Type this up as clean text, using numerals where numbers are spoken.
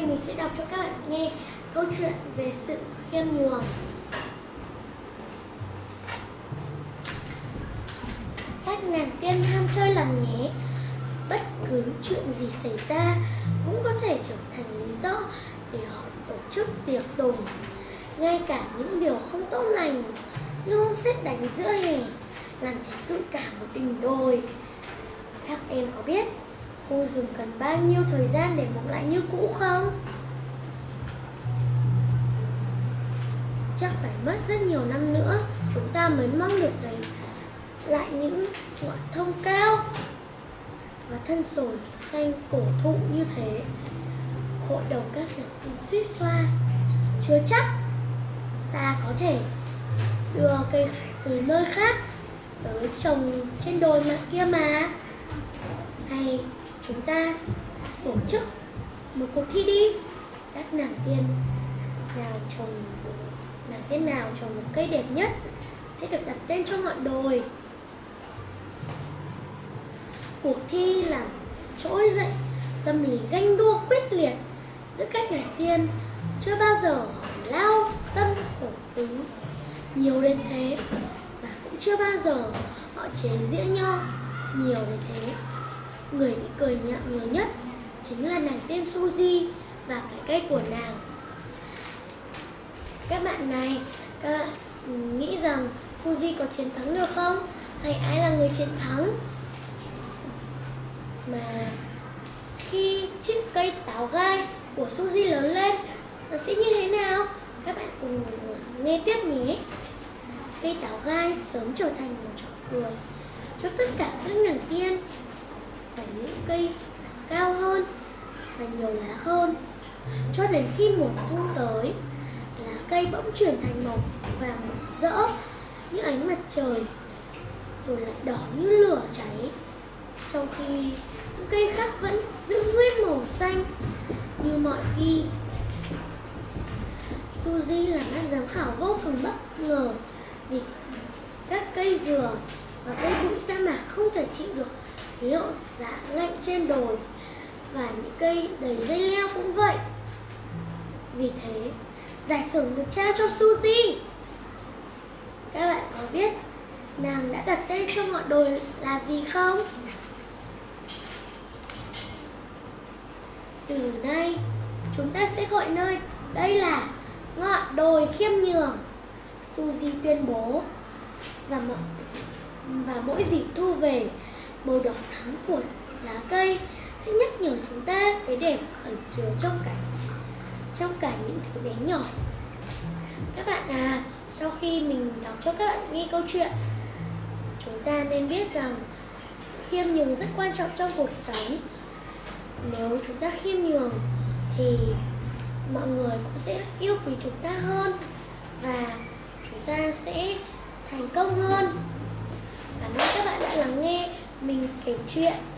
nay mình sẽ đọc cho các bạn nghe câu chuyện về sự khiêm nhường. Các nàng tiên ham chơi làm nhé. Bất cứ chuyện gì xảy ra cũng có thể trở thành lý do để họ tổ chức tiệc tùng. Ngay cả những điều không tốt lành như hôm sét đánh giữa hè làm cháy rụi cả một đỉnh đồi. Các em có biết cô dùng cần bao nhiêu thời gian để mộng lại như cũ không? Chắc phải mất rất nhiều năm nữa chúng ta mới mong được thấy lại những ngọn thông cao và thân sồi xanh cổ thụ như thế. Hội đồng các nàng tiên suýt xoa. Chưa chắc, ta có thể đưa cây từ nơi khác tới trồng trên đồi mặt kia mà. Hay chúng ta tổ chức một cuộc thi đi. Các nàng tiên nào trồng một cây đẹp nhất sẽ được đặt tên cho ngọn đồi. Cuộc thi làm trỗi dậy tâm lý ganh đua quyết liệt giữa các nàng tiên. Chưa bao giờ họ lao tâm khổ tứ nhiều đến thế, và cũng chưa bao giờ họ chế giễu nhau nhiều đến thế. Người bị cười nhạo nhiều nhất chính là nàng tiên Suzy và cái cây của nàng. Các bạn này, các bạn nghĩ rằng Suzy có chiến thắng được không? Hay ai là người chiến thắng? Mà khi chiếc cây táo gai của Suzy lớn lên, nó sẽ như thế nào? Các bạn cùng nghe tiếp nhé. Cây táo gai sớm trở thành một trò cười cho tất cả các nàng tiên. Và những cây cao hơn và nhiều lá hơn, cho đến khi mùa thu tới, lá cây bỗng chuyển thành màu vàng rực rỡ như ánh mặt trời, rồi lại đỏ như lửa cháy, trong khi những cây khác vẫn giữ nguyên màu xanh như mọi khi. Suzy là các giám khảo vô cùng bất ngờ vì các cây dừa và cây bụi sa mạc không thể chịu được khí hậu giá lạnh trên đồi, và những cây đầy dây leo cũng vậy. Vì thế, giải thưởng được trao cho Suzy. Các bạn có biết nàng đã đặt tên cho ngọn đồi là gì không? Từ nay, chúng ta sẽ gọi nơi đây là ngọn đồi khiêm nhường, Suzy tuyên bố. Và mỗi dịp thu về, màu đỏ thắm của lá cây sẽ nhắc nhở chúng ta cái đẹp ẩn chứa trong cả những thứ bé nhỏ. Các bạn à, sau khi mình đọc cho các bạn nghe câu chuyện, chúng ta nên biết rằng sự khiêm nhường rất quan trọng trong cuộc sống. Nếu chúng ta khiêm nhường thì mọi người cũng sẽ yêu quý chúng ta hơn, và chúng ta sẽ thành công hơn. Cảm ơn các bạn đã lắng nghe mình kể chuyện.